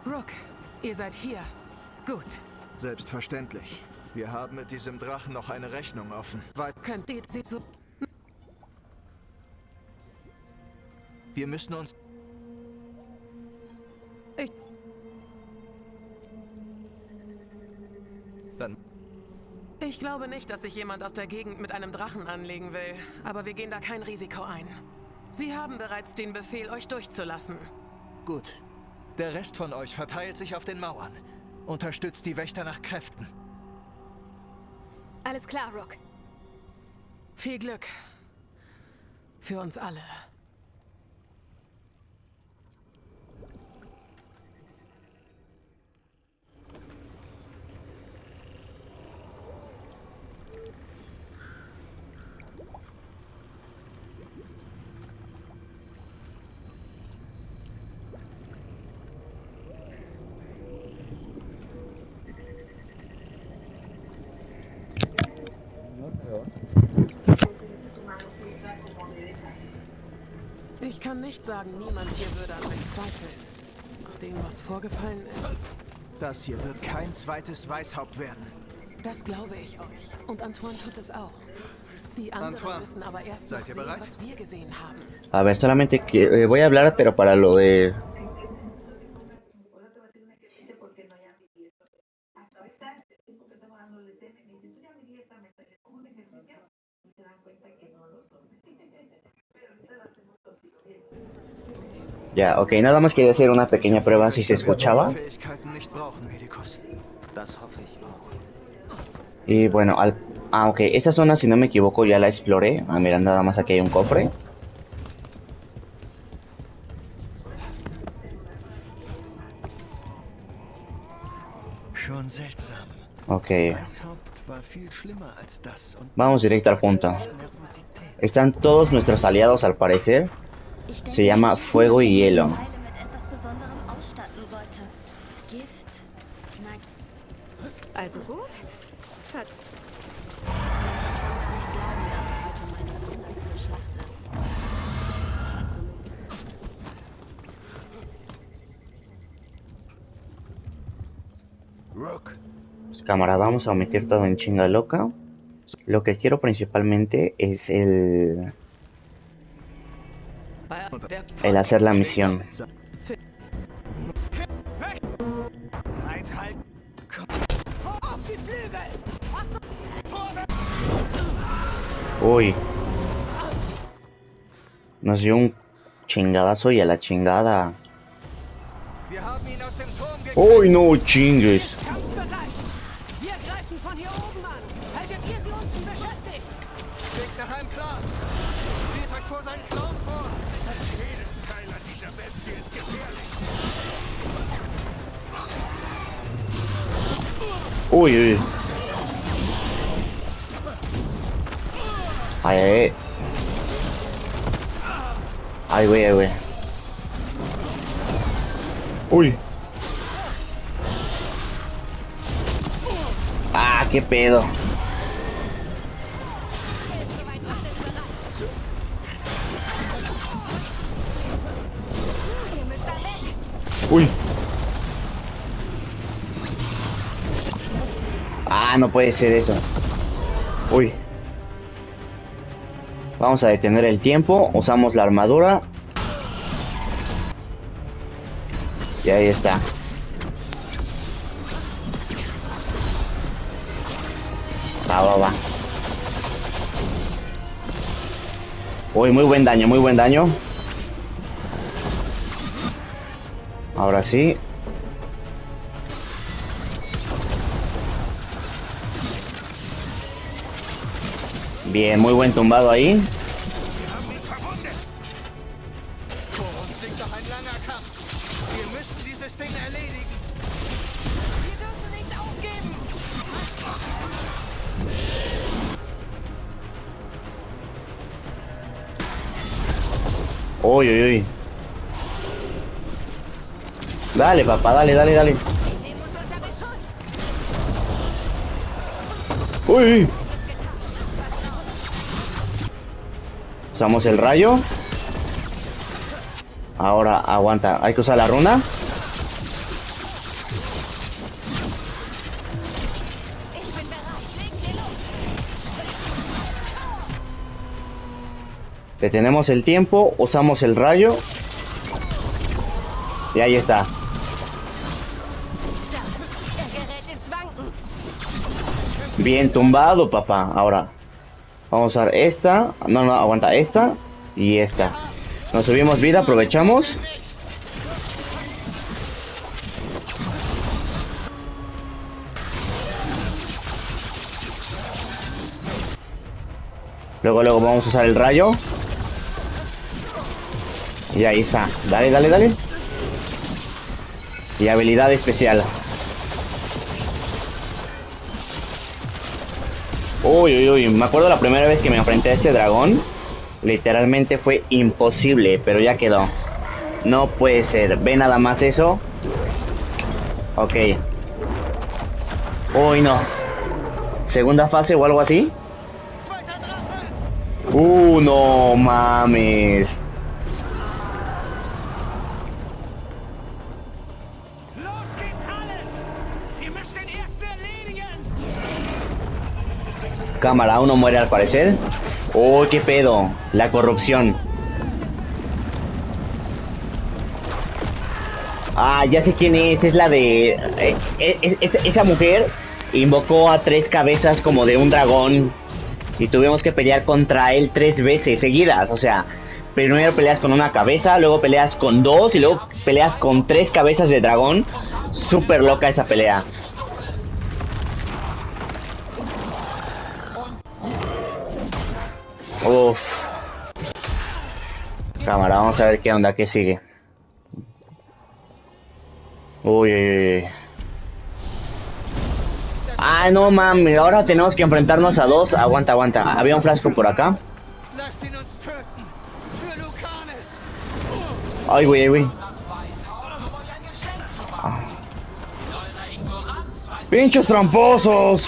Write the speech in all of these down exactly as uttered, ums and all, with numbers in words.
Rook, ihr seid hier. Gut. Selbstverständlich. Wir haben mit diesem Drachen noch eine Rechnung offen. Weil Könnt ihr sie so... wir müssen uns... Ich... Dann... Ich glaube nicht, dass sich jemand aus der Gegend mit einem Drachen anlegen will. Aber wir gehen da kein Risiko ein. Sie haben bereits den Befehl, euch durchzulassen. Gut. Der Rest von euch verteilt sich auf den Mauern. Unterstützt die Wächter nach Kräften. Alles klar, Rook. Viel Glück. Für uns alle. Ich kann nicht sagen, niemand hier würde an mich zweifeln. Nach dem, was vorgefallen ist. Das hier wird kein zweites Weißhaupt werden. Das glaube ich euch. Und Antoine tut es auch. Die anderen Antoine, müssen aber erst noch seid ihr sehen, bereit? was wir gesehen haben. A ver, solamente que, eh, voy a hablar, pero para lo de... Ya, ok, nada más quería hacer una pequeña prueba si se escuchaba. Y bueno, al... Ah, ok, esta zona, si no me equivoco, ya la exploré. Ah, mira, nada más aquí hay un cofre. Ok. Vamos directo al punto. Están todos nuestros aliados al parecer. Se llama Fuego y Hielo. Also gut. Hat Pues, cámara, vamos a omitir todo en chinga loca. Lo que quiero principalmente es el... el hacer la misión. Uy. Nos dio un chingadazo y a la chingada. Uy, no chingues. Uy, uy. Ay, ay. Ay, güey, ay, güey. Uy. Ah, qué pedo. Uy. Ah, no puede ser eso. Uy. Vamos a detener el tiempo. Usamos la armadura. Y ahí está. Va, va, va. Uy, muy buen daño, muy buen daño. Ahora sí. Bien, muy buen tumbado ahí. Uy, uy, uy. Dale, papá, dale, dale, dale. Uy. Usamos el rayo. Ahora aguanta, hay que usar la runa. Detenemos el tiempo, usamos el rayo. Y ahí está. Bien tumbado, papá. Ahora vamos a usar esta. No, no, aguanta. Esta y esta. Nos subimos vida, aprovechamos. Luego, luego vamos a usar el rayo. Y ahí está. Dale, dale, dale. Y habilidad especial. Uy, uy, uy. Me acuerdo la primera vez que me enfrenté a este dragón. Literalmente fue imposible, pero ya quedó. No puede ser. Ve nada más eso. Ok. Uy, no. Segunda fase o algo así. Uh, no mames. Cámara, uno muere al parecer. Oh, qué pedo. La corrupción. Ah, ya sé quién es. Es la de... Eh, es, es, esa mujer invocó a tres cabezas como de un dragón. Y tuvimos que pelear contra él tres veces seguidas. O sea, primero peleas con una cabeza, luego peleas con dos y luego peleas con tres cabezas de dragón. Súper loca esa pelea. Uff. Cámara, vamos a ver qué onda, qué sigue. Uy, uy, uy. Ah, no mames, ahora tenemos que enfrentarnos a dos. Aguanta, aguanta. Había un frasco por acá. Ay, güey, güey. Ah. ¡Pinches tramposos!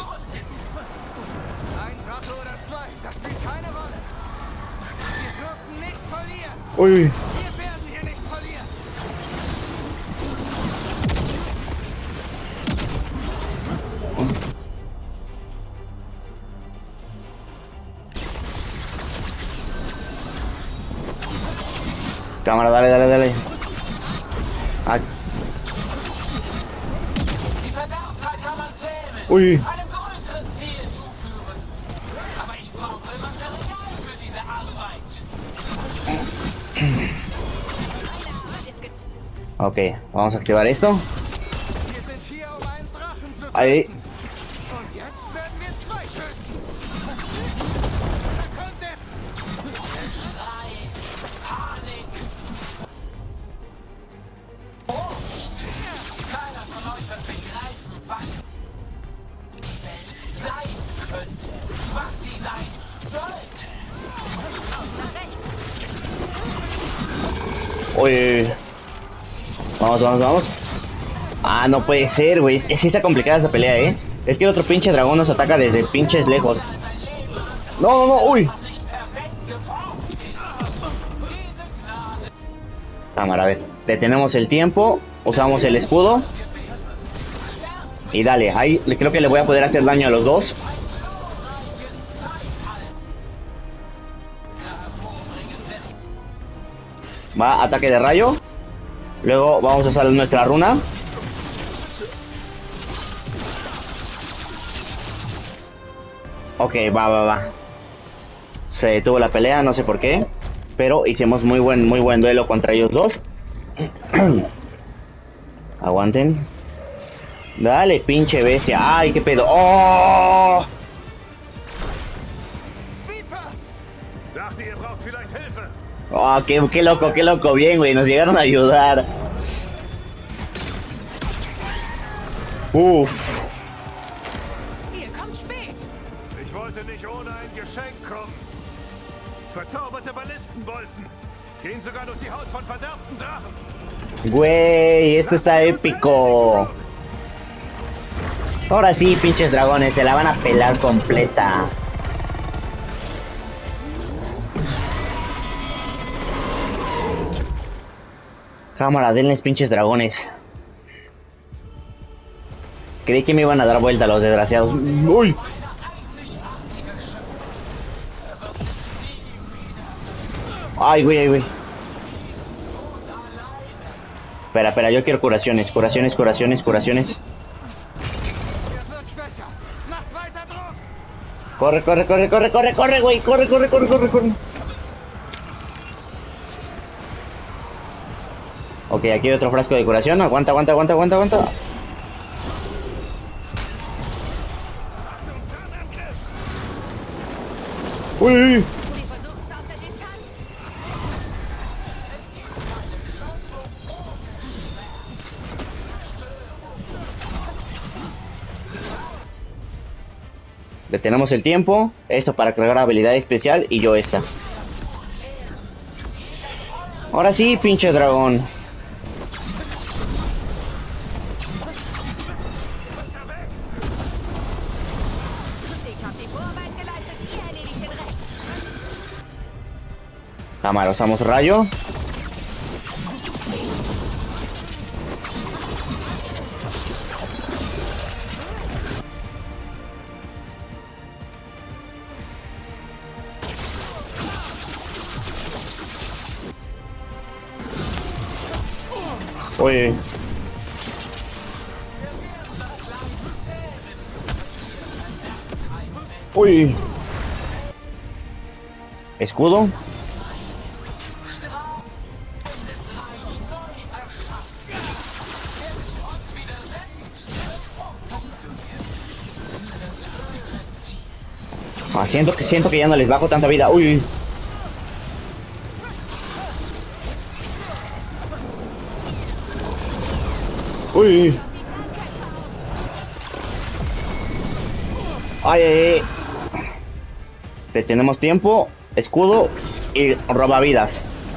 Uy. Cámara, dale, dale, dale. Ah. Uy. Ok, vamos a activar esto. Ahí. Uy. Vamos, vamos, vamos. Ah, no puede ser, güey. Es que está complicada esa pelea, ¿eh? Es que el otro pinche dragón nos ataca desde pinches lejos. No, no, no, uy. Cámara, a ver. Detenemos el tiempo. Usamos el escudo. Y dale, ahí creo que le voy a poder hacer daño a los dos. Va, ataque de rayo. Luego vamos a usar nuestra runa. Ok, va, va, va. Se detuvo la pelea, no sé por qué. Pero hicimos muy buen, muy buen duelo contra ellos dos. Aguanten. Dale, pinche bestia. Ay, qué pedo. ¡Oh! Oh, qué, qué loco, qué loco. Bien, güey. Nos llegaron a ayudar. Uff. Ihr kommt spät. Ich wollte nicht ohne ein Geschenk kommen. Verzauberte Ballistenbolzen. Gehen sogar durch die Haut von verdammten Drachen. Güey, esto está épico. Ahora sí, pinches dragones, se la van a pelar completa. Cámara, denles pinches dragones. Creí que me iban a dar vuelta los desgraciados. ¡Uy! Ay, güey, ay, güey. Espera, espera, yo quiero curaciones, curaciones, curaciones, curaciones. Corre, corre, corre, corre, corre, corre, güey. Corre, corre, corre, corre, corre. Ok, aquí hay otro frasco de curación. Aguanta, aguanta, aguanta, aguanta, aguanta. Uy. Detenemos el tiempo. Esto para cargar habilidad especial y yo esta. Ahora sí, pinche dragón. Cámara, usamos rayo. Oye. Uy. Escudo. Ah, siento que siento que ya no les bajo tanta vida. Uy. Uy. Ay, ay, ay. Tenemos tiempo, escudo y roba vidas.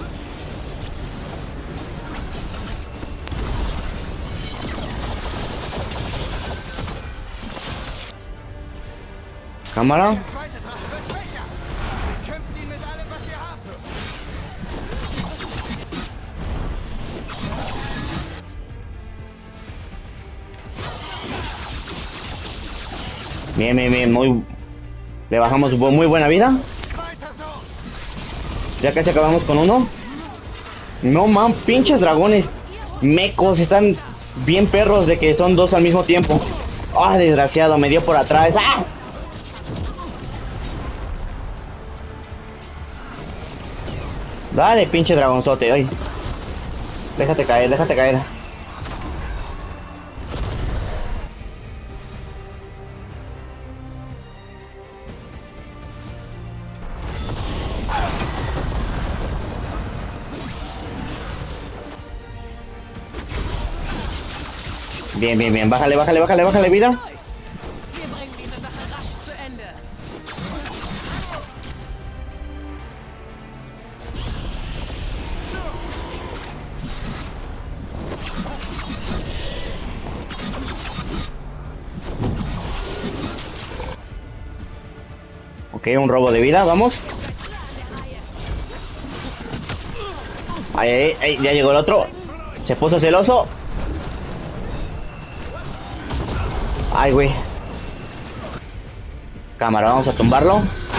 Cámara. Bien, bien, bien, muy... Le bajamos muy buena vida. Ya casi acabamos con uno. No, man, pinches dragones mecos, están bien perros de que son dos al mismo tiempo. Ah, desgraciado, me dio por atrás. ¡Ah! Dale, pinche dragonzote, hoy. Déjate caer, déjate caer. Bien, bien, bien. Bájale, bájale, bájale, bájale vida. Ok, un robo de vida, vamos. Ahí, ahí, ahí, ya llegó el otro. Se puso celoso. Ay, güey. Cámara, vamos a tumbarlo.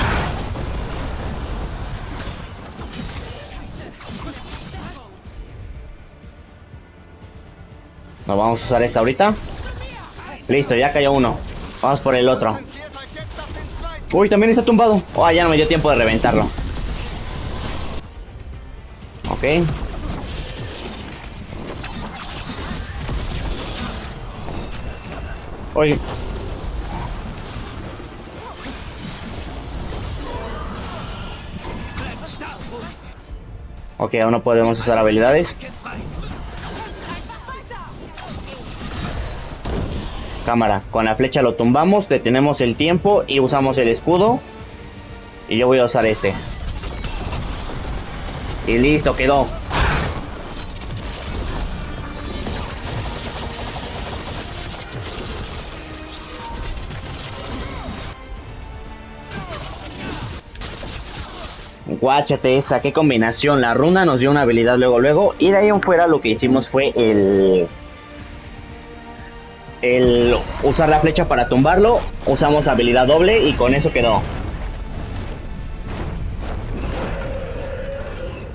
Nos vamos a usar esta ahorita. Listo, ya cayó uno. Vamos por el otro. Uy, también está tumbado. Oh, ya no me dio tiempo de reventarlo. Ok. Uy. Ok, aún no podemos usar habilidades. Cámara, con la flecha lo tumbamos, detenemos el tiempo y usamos el escudo. Y yo voy a usar este. Y listo, quedó. Guáchate esa, qué combinación. La runa nos dio una habilidad luego, luego. Y de ahí en fuera lo que hicimos fue el... El usar la flecha para tumbarlo. Usamos habilidad doble y con eso quedó.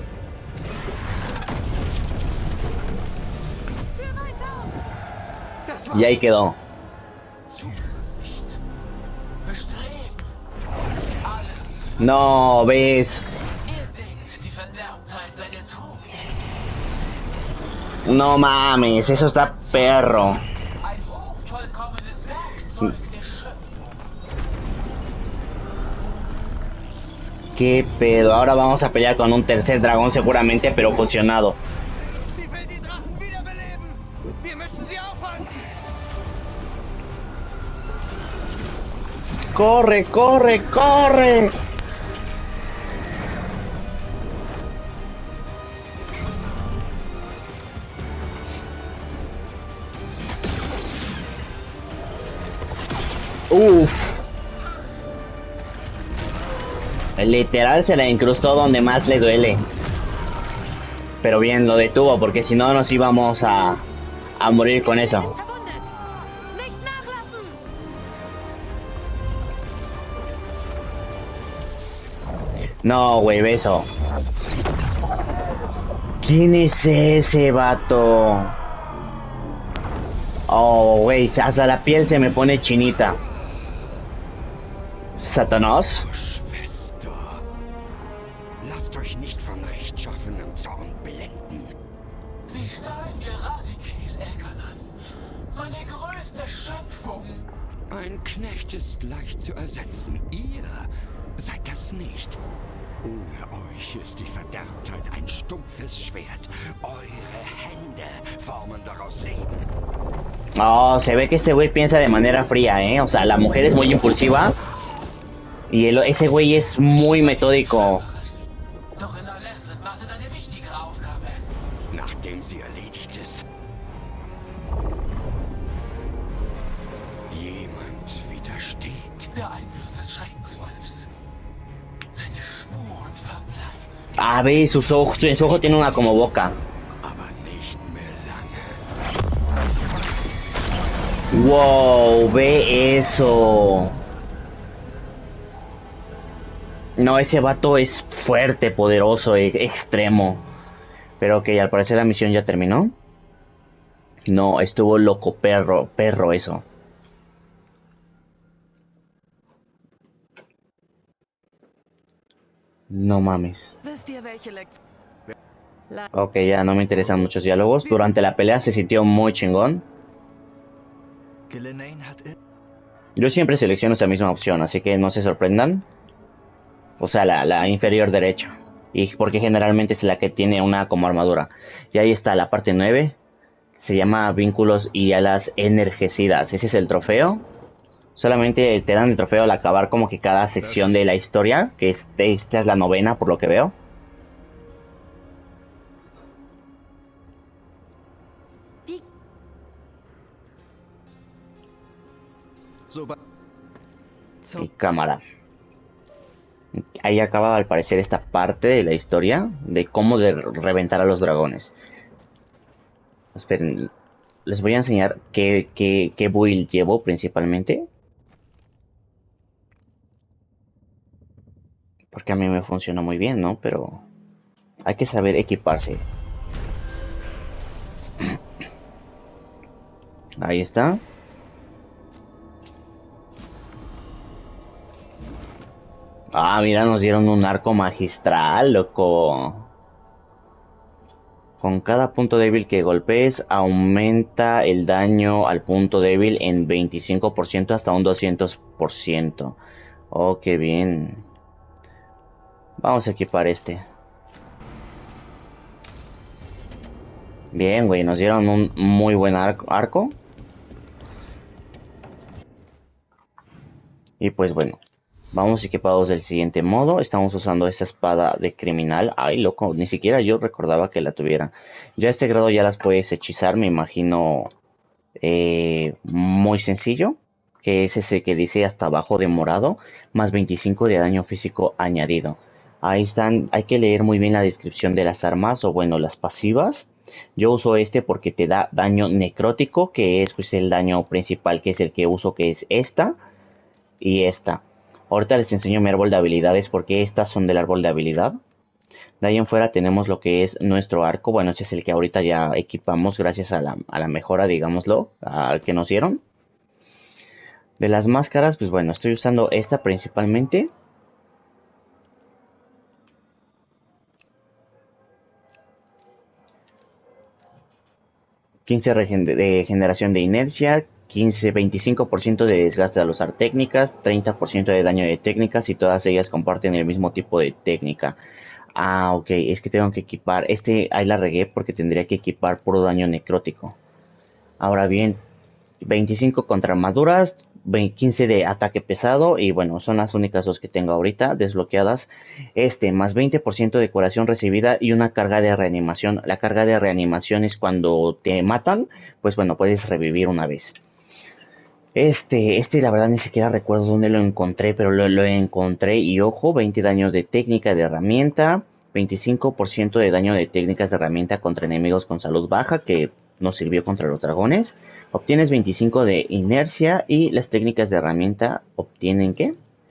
Y ahí quedó. Zuversicht. Bestreben. Alles. No, ves. Ihr denkt, die Verderbtheit sei der Tod. No mames, eso está perro. Ein hochvollkommenes Werkzeug der Schöpfung. Qué pedo, ahora vamos a pelear con un tercer dragón seguramente, pero fusionado. Sie will die Drachen wiederbeleben. Wir müssen sie aufhalten. Corre, corre, corre. Uf. Literal se la incrustó donde más le duele. Pero bien, lo detuvo porque si no nos íbamos a, a morir con eso. Verwundet! Nicht nachlassen! No, güey, beso. ¿Quién es ese vato? Oh, güey, hasta la piel se me pone chinita. ¿Satanás? Schwester, lasst euch nicht von rechtschaffenem Zorn blenden. Sie stahl mir Rasikeel, Elkanan. Meine größte Schöpfung. Ein Knecht ist leicht zu ersetzen. Ihr seid das nicht. Ohne euch ist die Verderbtheit ein stumpfes Schwert. Eure Hände formen daraus Leben. Oh, se ve que este güey piensa de manera fría, ¿eh? O sea, la mujer es muy impulsiva. Y el, ese güey es muy metódico. Doch in Alethrin wartet eine wichtigere Aufgabe. Nachdem sie erledigt ist. Jemand widersteht. Der Einfluss des Schreckenswolfs. Seine Spuren verbleiben. A ver, sus ojos, en su ojo tiene una como boca. Aber nicht mehr lange. Wow, ve eso. No, ese vato es fuerte, poderoso, e extremo. Pero que al parecer la misión ya terminó. No, estuvo loco, perro, perro eso. No mames. Wisst ihr, welche Lektion? Ok, ya no me interesan muchos diálogos. Durante la pelea se sintió muy chingón. Gillenane hat i- Yo siempre selecciono esa misma opción, así que no se sorprendan. O sea, la, la inferior derecha. Y porque generalmente es la que tiene una como armadura. Y ahí está la parte nueve. Se llama Vínculos y Alas Enrejecidas. Ese es el trofeo. Solamente te dan el trofeo al acabar como que cada sección de la historia. Que este, esta es la novena por lo que veo. Soba- Y cámara. Ahí acaba al parecer esta parte de la historia. De cómo de reventar a los dragones. Esperen. Les voy a enseñar qué, qué, qué build llevo principalmente. Porque a mí me funciona muy bien, ¿no? Pero hay que saber equiparse. Ahí está. Ah, mira, nos dieron un arco magistral, loco. Con cada punto débil que golpees, aumenta el daño al punto débil en veinticinco por ciento hasta un doscientos por ciento. Oh, qué bien. Vamos a equipar este. Bien, güey, nos dieron un muy buen arco. arco. Y pues bueno. Vamos equipados del siguiente modo. Estamos usando esta espada de criminal. Ay, loco, ni siquiera yo recordaba que la tuviera. Ya a este grado ya las puedes hechizar, me imagino. Eh, muy sencillo. Que es ese que dice hasta abajo de morado. Más veinticinco de daño físico añadido. Ahí están. Hay que leer muy bien la descripción de las armas. O bueno, las pasivas. Yo uso este porque te da daño necrótico. Que es pues el daño principal. Que es el que uso, que es esta. Y esta. Ahorita les enseño mi árbol de habilidades porque estas son del árbol de habilidad. De ahí en fuera tenemos lo que es nuestro arco. Bueno, ese es el que ahorita ya equipamos gracias a la, a la mejora, digámoslo, al que nos dieron. De las máscaras, pues bueno, estoy usando esta principalmente. quince de generación de inercia, quince, veinticinco por ciento de desgaste al usar técnicas, treinta por ciento de daño de técnicas y todas ellas comparten el mismo tipo de técnica. Ah, ok, es que tengo que equipar, este ahí la regué porque tendría que equipar puro daño necrótico. Ahora bien, veinticinco contra armaduras, quince de ataque pesado y bueno, son las únicas dos que tengo ahorita desbloqueadas. Este, más veinte por ciento de curación recibida y una carga de reanimación. La carga de reanimación es cuando te matan, pues bueno, puedes revivir una vez. Este, este la verdad ni siquiera recuerdo dónde lo encontré, pero lo, lo encontré y ojo, veinte daños de técnica de herramienta, veinticinco por ciento de daño de técnicas de herramienta contra enemigos con salud baja, que nos sirvió contra los dragones. Obtienes veinticinco de inercia y las técnicas de herramienta obtienen ¿qué?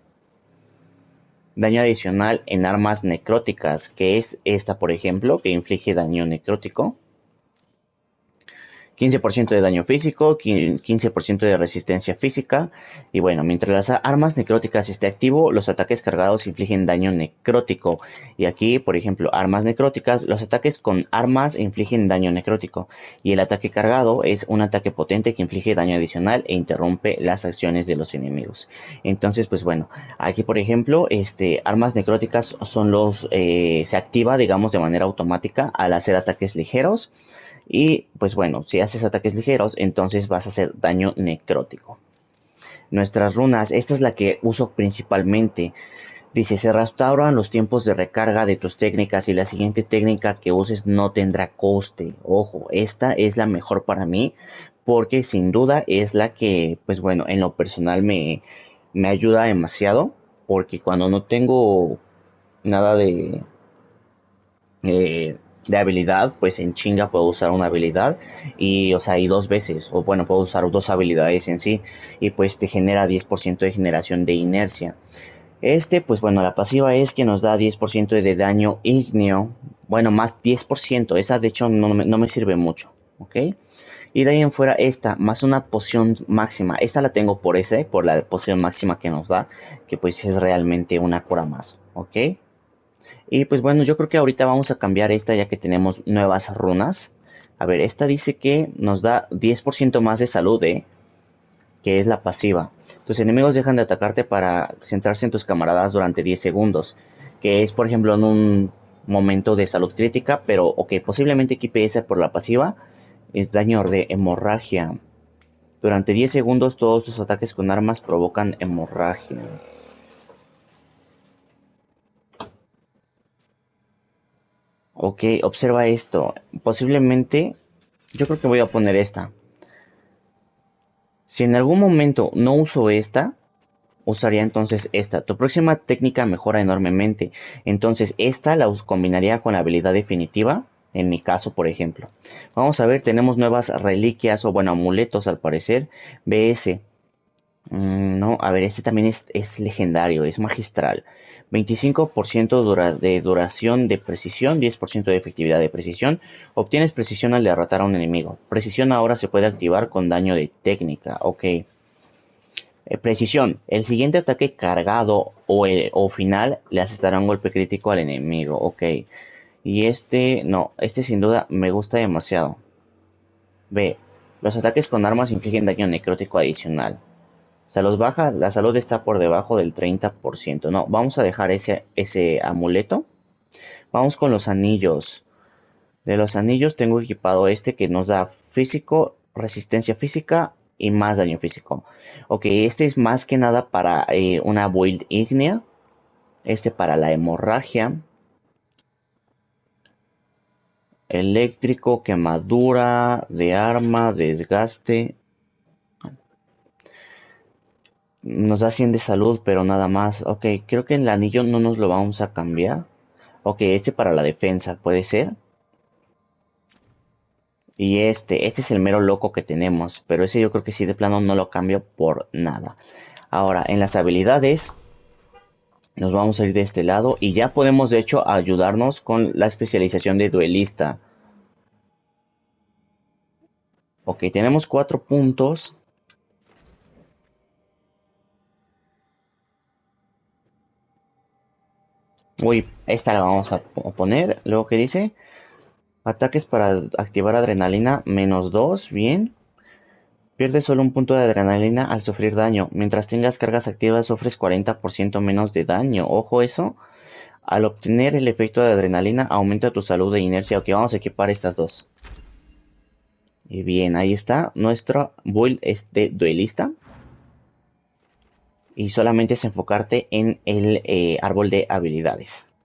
Daño adicional en armas necróticas, que es esta por ejemplo, que inflige daño necrótico. quince por ciento de daño físico, quince por ciento de resistencia física. Y bueno, mientras las armas necróticas esté activo, los ataques cargados infligen daño necrótico. Y aquí, por ejemplo, armas necróticas, los ataques con armas infligen daño necrótico. Y el ataque cargado es un ataque potente que inflige daño adicional e interrumpe las acciones de los enemigos. Entonces, pues bueno, aquí por ejemplo, este, armas necróticas son los, eh, se activa, digamos, de manera automática al hacer ataques ligeros. Y pues bueno, si haces ataques ligeros, entonces vas a hacer daño necrótico. Nuestras runas, esta es la que uso principalmente. Dice, se restauran los tiempos de recarga de tus técnicas y la siguiente técnica que uses no tendrá coste. Ojo, esta es la mejor para mí porque sin duda es la que, pues bueno, en lo personal me, me ayuda demasiado. Porque cuando no tengo nada de... Eh, de habilidad, pues en chinga puedo usar una habilidad y o sea y dos veces, o bueno, puedo usar dos habilidades en sí y pues te genera diez por ciento de generación de inercia. Este, pues bueno, la pasiva es que nos da diez por ciento de daño ígneo, bueno, más diez por ciento, esa de hecho no me, no me sirve mucho, ok. Y de ahí en fuera esta, más una poción máxima, esta la tengo por ese, por la poción máxima que nos da, que pues es realmente una cura más, ok. Y pues bueno, yo creo que ahorita vamos a cambiar esta ya que tenemos nuevas runas. A ver, esta dice que nos da diez por ciento más de salud, ¿eh? Que es la pasiva. Tus enemigos dejan de atacarte para centrarse en tus camaradas durante diez segundos. Que es, por ejemplo, en un momento de salud crítica. Pero, ok, posiblemente equipe esa por la pasiva. Es daño de hemorragia. Durante diez segundos todos tus ataques con armas provocan hemorragia. Ok, observa esto. Posiblemente, yo creo que voy a poner esta. Si en algún momento no uso esta, usaría entonces esta. Tu próxima técnica mejora enormemente. Entonces esta la combinaría con la habilidad definitiva. En mi caso, por ejemplo. Vamos a ver, tenemos nuevas reliquias o bueno, amuletos al parecer. B S. Mm, no, a ver, este también es, es legendario, es magistral. veinticinco por ciento dura, de duración de precisión, diez por ciento de efectividad de precisión. Obtienes precisión al derrotar a un enemigo. Precisión ahora se puede activar con daño de técnica. Ok. Eh, precisión. El siguiente ataque cargado o, el, o final le asestará un golpe crítico al enemigo. Ok. Y este, no, este sin duda me gusta demasiado. B. Los ataques con armas infligen daño necrótico adicional. Salud baja, la salud está por debajo del treinta por ciento. No, vamos a dejar ese, ese amuleto. Vamos con los anillos. De los anillos tengo equipado este que nos da físico, resistencia física y más daño físico. Ok, este es más que nada para eh, una build ígnea. Este para la hemorragia. Eléctrico, quemadura de arma, desgaste. Nos da cien de salud, pero nada más. Ok, creo que el anillo no nos lo vamos a cambiar. Ok, este para la defensa, puede ser. Y este, este es el mero loco que tenemos. Pero ese yo creo que sí de plano no lo cambio por nada. Ahora, en las habilidades. Nos vamos a ir de este lado y ya podemos de hecho ayudarnos con la especialización de duelista. Ok, tenemos cuatro puntos. Uy, esta la vamos a poner. Luego, ¿qué dice? Ataques para activar adrenalina, menos dos, bien. Pierdes solo un punto de adrenalina al sufrir daño. Mientras tengas cargas activas, sufres cuarenta por ciento menos de daño. Ojo eso. Al obtener el efecto de adrenalina, aumenta tu salud e inercia. Ok, vamos a equipar estas dos. Y bien, ahí está. Nuestro build es de duelista. Y solamente es enfocarte en el eh, árbol de habilidades.